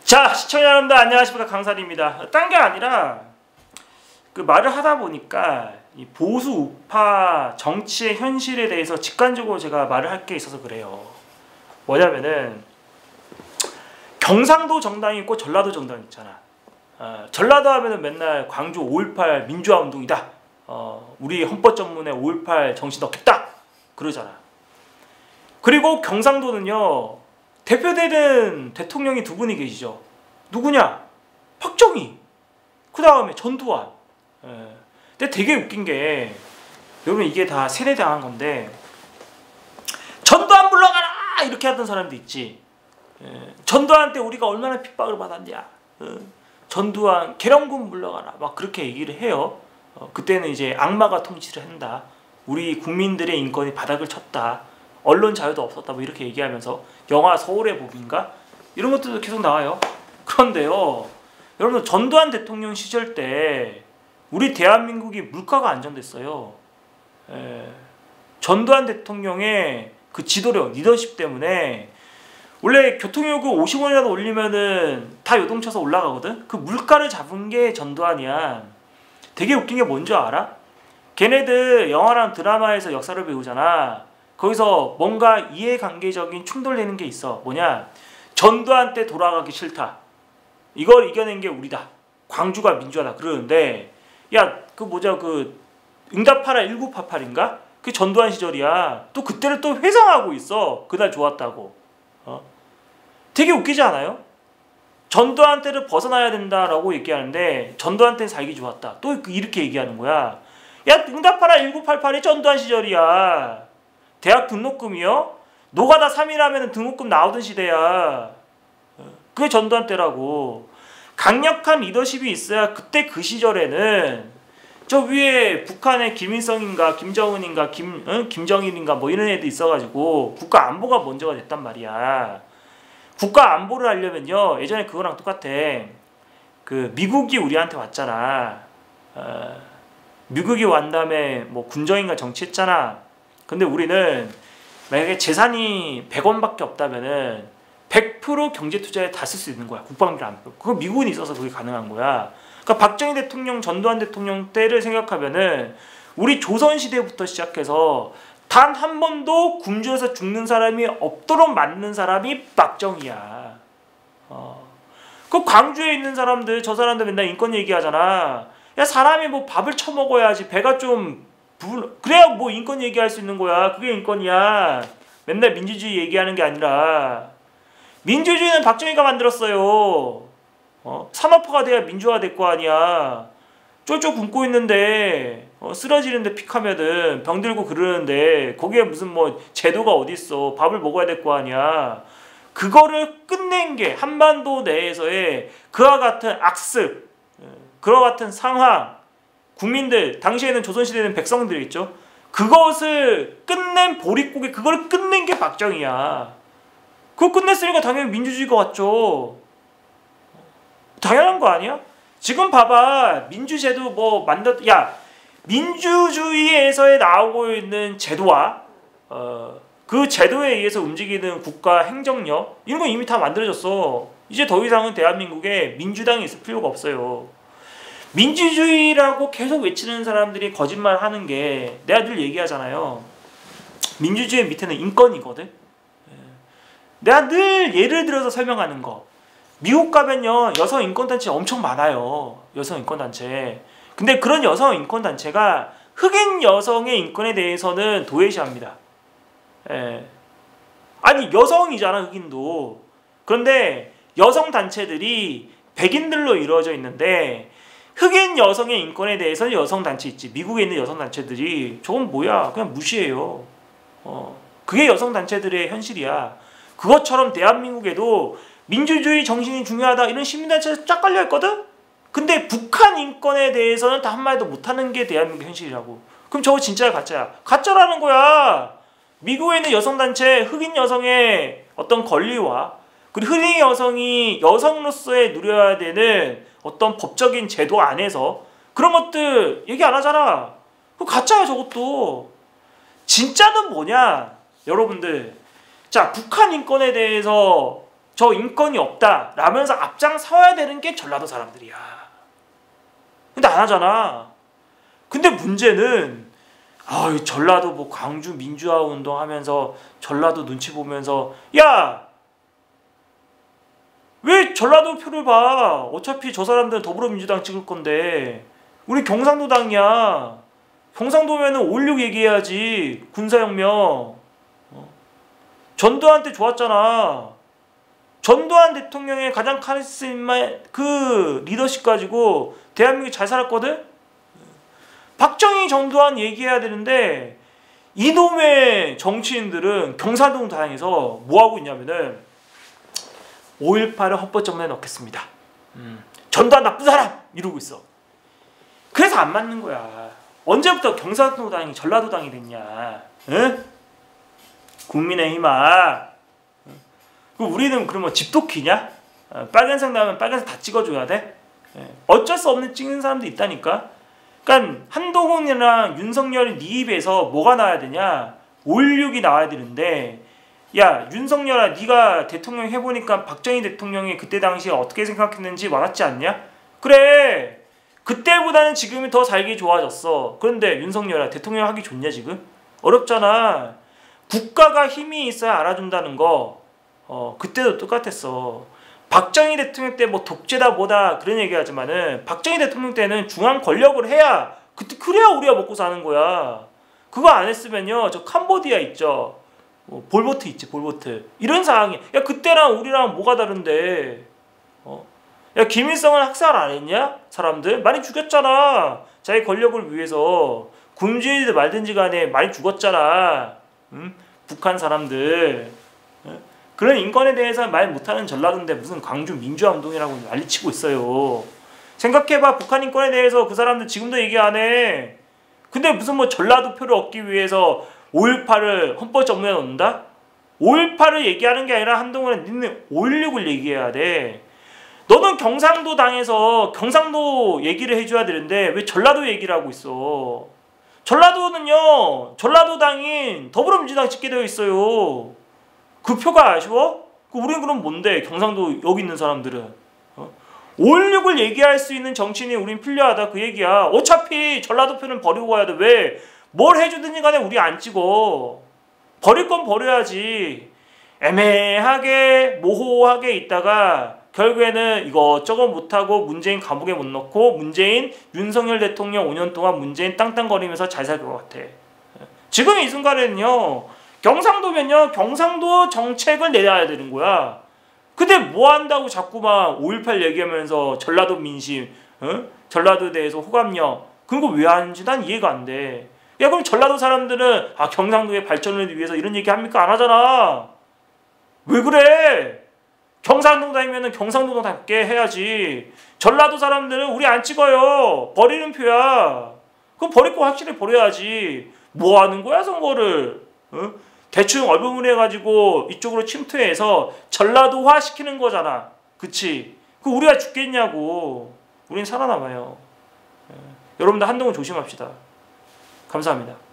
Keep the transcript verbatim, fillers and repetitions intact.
자, 시청자 여러분들 안녕하십니까, 강살입니다. 딴 게 아니라 그 말을 하다 보니까 이 보수 우파 정치의 현실에 대해서 직관적으로 제가 말을 할 게 있어서 그래요. 뭐냐면은 경상도 정당이 있고 전라도 정당 있잖아. 어, 전라도 하면은 맨날 광주 오일팔 민주화 운동이다. 어, 우리 헌법 전문에 오일팔 정신 넣겠다. 그러잖아. 그리고 경상도는요, 대표되는 대통령이 두 분이 계시죠. 누구냐? 박정희. 그 다음에 전두환. 예. 근데 되게 웃긴 게, 여러분 이게 다 세뇌당한 건데, 전두환 물러가라! 이렇게 하던 사람도 있지. 예. 전두환 때 우리가 얼마나 핍박을 받았냐. 어. 전두환 계령군 물러가라. 막 그렇게 얘기를 해요. 어. 그때는 이제 악마가 통치를 한다. 우리 국민들의 인권이 바닥을 쳤다. 언론 자유도 없었다. 뭐 이렇게 얘기하면서 영화 서울의 봄인가? 이런 것들도 계속 나와요. 그런데요, 여러분 전두환 대통령 시절 때 우리 대한민국이 물가가 안정됐어요. 에, 전두환 대통령의 그 지도력, 리더십 때문에 원래 교통요금 오십 원이라도 올리면은 다 요동쳐서 올라가거든? 그 물가를 잡은 게 전두환이야. 되게 웃긴 게 뭔지 알아? 걔네들 영화랑 드라마에서 역사를 배우잖아. 거기서 뭔가 이해관계적인 충돌되는 게 있어. 뭐냐? 전두환 때 돌아가기 싫다. 이걸 이겨낸 게 우리다. 광주가 민주화다. 그러는데, 야, 그 뭐죠? 그 응답하라 천구백팔십팔인가? 그 전두환 시절이야. 또 그때를 또 회상하고 있어. 그날 좋았다고. 어? 되게 웃기지 않아요? 전두환 때를 벗어나야 된다라고 얘기하는데 전두환 때는 살기 좋았다. 또 이렇게 얘기하는 거야. 야, 응답하라 천구백팔십팔이 전두환 시절이야. 대학 등록금이요? 노가다 삼 일 하면 등록금 나오던 시대야. 그게 전두환 때라고. 강력한 리더십이 있어야 그때 그 시절에는 저 위에 북한의 김일성인가 김정은인가 김, 응? 김정일인가 뭐 이런 애들 있어가지고 국가 안보가 먼저가 됐단 말이야. 국가 안보를 하려면요, 예전에 그거랑 똑같아. 그 미국이 우리한테 왔잖아. 어, 미국이 완 다음에 뭐 군정인가 정치했잖아. 근데 우리는 만약에 재산이 백 원밖에 없다면은 백 퍼센트 경제 투자에 다 쓸 수 있는 거야. 국방비를 안 빼고. 그거 미군이 있어서 그게 가능한 거야. 그러니까 박정희 대통령, 전두환 대통령 때를 생각하면은 우리 조선시대부터 시작해서 단 한 번도 굶주려서 죽는 사람이 없도록 만든 사람이 박정희야. 어. 그 광주에 있는 사람들, 저 사람들 맨날 인권 얘기하잖아. 야, 사람이 뭐 밥을 처먹어야지 배가 좀 불... 그래야 뭐 인권 얘기할 수 있는 거야. 그게 인권이야. 맨날 민주주의 얘기하는 게 아니라. 민주주의는 박정희가 만들었어요. 어? 산업화가 돼야 민주화가 될 거 아니야. 쫄쫄 굶고 있는데 어, 쓰러지는데 픽하면은 병들고 그러는데 거기에 무슨 뭐 제도가 어딨어. 밥을 먹어야 될 거 아니야. 그거를 끝낸 게 한반도 내에서의 그와 같은 악습, 그와 같은 상황, 국민들, 당시에는 조선시대는 백성들이겠죠. 그것을 끝낸 보릿고개, 그걸 끝낸 게 박정희야. 그거 끝냈으니까 당연히 민주주의가 왔죠. 당연한 거 아니야? 지금 봐봐. 민주제도 뭐 만들, 야, 민주주의에서 나오고 있는 제도와 어, 그 제도에 의해서 움직이는 국가 행정력, 이런 건 이미 다 만들어졌어. 이제 더 이상은 대한민국에 민주당이 있을 필요가 없어요. 민주주의라고 계속 외치는 사람들이 거짓말 하는 게 내가 늘 얘기하잖아요. 민주주의 밑에는 인권이거든. 내가 늘 예를 들어서 설명하는 거. 미국 가면요, 여성 인권단체 엄청 많아요. 여성 인권단체. 근데 그런 여성 인권단체가 흑인 여성의 인권에 대해서는 도외시합니다. 예. 아니, 여성이잖아, 흑인도. 그런데 여성 단체들이 백인들로 이루어져 있는데 흑인 여성의 인권에 대해서는 여성 단체 있지. 미국에 있는 여성 단체들이 저건 뭐야? 그냥 무시해요. 어. 그게 여성 단체들의 현실이야. 그것처럼 대한민국에도 민주주의 정신이 중요하다 이런 시민단체에서 쫙 깔려있거든? 근데 북한 인권에 대해서는 다 한마디도 못하는 게 대한민국 현실이라고. 그럼 저거 진짜야 가짜야? 가짜라는 거야. 미국에 있는 여성단체, 흑인 여성의 어떤 권리와 그리고 흑인 여성이 여성으로서의 누려야 되는 어떤 법적인 제도 안에서 그런 것들 얘기 안 하잖아. 그거 가짜야 저것도. 진짜는 뭐냐? 여러분들, 자, 북한 인권에 대해서 저 인권이 없다 라면서 앞장서야 되는 게 전라도 사람들이야. 근데 안 하잖아. 근데 문제는 아, 전라도 뭐 광주 민주화 운동 하면서 전라도 눈치 보면서 야! 왜 전라도 표를 봐? 어차피 저 사람들은 더불어민주당 찍을 건데 우리 경상도당이야. 경상도면은 오일육 얘기해야지. 군사혁명. 어? 전두환 때 좋았잖아. 전두환 대통령의 가장 카리스마 그 리더십 가지고 대한민국이 잘 살았거든? 박정희 전두환 얘기해야 되는데 이놈의 정치인들은 경상도 당에서 뭐하고 있냐면은 오일팔을 헌법전문에 넣겠습니다. 음, 전두환 나쁜 사람! 이러고 있어. 그래서 안 맞는 거야. 언제부터 경상도 당이 전라도 당이 됐냐? 응? 국민의힘아. 우리는 그러면 집도키냐? 빨간색 나오면 빨간색 다 찍어줘야 돼? 어쩔 수 없는 찍는 사람도 있다니까? 그러니까 한동훈이랑 윤석열이 네 입에서 뭐가 나와야 되냐? 오일육이 나와야 되는데 야 윤석열아 네가 대통령 해보니까 박정희 대통령이 그때 당시에 어떻게 생각했는지 와닿지 않냐? 그래 그때보다는 지금이 더 살기 좋아졌어. 그런데 윤석열아 대통령 하기 좋냐 지금? 어렵잖아. 국가가 힘이 있어야 알아준다는 거 어 그때도 똑같았어. 박정희 대통령 때 뭐 독재다 뭐다 그런 얘기하지만은 박정희 대통령 때는 중앙 권력을 해야 그때 그래야 우리가 먹고 사는 거야. 그거 안 했으면요 저 캄보디아 있죠. 뭐 볼보트 있지 볼보트 이런 상황이 야 그때랑 우리랑 뭐가 다른데 어? 야 김일성은 학살 안 했냐? 사람들 많이 죽였잖아. 자기 권력을 위해서 군주이든 말든지 간에 많이 죽었잖아. 응? 북한 사람들 응? 그런 인권에 대해서 말 못하는 전라도인데 무슨 광주 민주화 운동이라고 난리치고 있어요. 생각해봐. 북한 인권에 대해서 그 사람들 지금도 얘기 안 해. 근데 무슨 뭐 전라도 표를 얻기 위해서 오일팔을 헌법전문에 넣는다? 오일팔을 얘기하는 게 아니라 한동훈은 니네 오일육을 얘기해야 돼. 너는 경상도 당에서 경상도 얘기를 해줘야 되는데 왜 전라도 얘기를 하고 있어? 전라도는요 전라도 당인 더불어민주당 찍게 되어 있어요. 그 표가 아쉬워? 우리는 그럼 뭔데? 경상도 여기 있는 사람들은 어? 오일육을 얘기할 수 있는 정치인이 우린 필요하다 그 얘기야. 어차피 전라도 표는 버리고 가야 돼. 왜? 뭘 해주든지 간에 우리 안 찍어. 버릴 건 버려야지. 애매하게 모호하게 있다가 결국에는 이것저것 못하고 문재인 감옥에 못 넣고 문재인 윤석열 대통령 오 년 동안 문재인 땅땅거리면서 잘 살 것 같아. 지금 이 순간에는요 경상도면요 경상도 정책을 내놔야 되는 거야. 근데 뭐 한다고 자꾸만 오일팔 얘기하면서 전라도 민심 어? 전라도에 대해서 호감력 그런 거 왜 하는지 난 이해가 안 돼. 야 그럼 전라도 사람들은 아 경상도의 발전을 위해서 이런 얘기 합니까? 안 하잖아. 왜 그래? 경상도 다니면은 경상도도 답게 해야지. 전라도 사람들은 우리 안 찍어요. 버리는 표야. 그럼 버릴 거 확실히 버려야지. 뭐 하는 거야 선거를? 어? 대충 얼버무려가지고 이쪽으로 침투해서 전라도화 시키는 거잖아. 그치? 그 우리가 죽겠냐고. 우린 살아남아요. 예. 여러분들 한동훈 조심합시다. 감사합니다.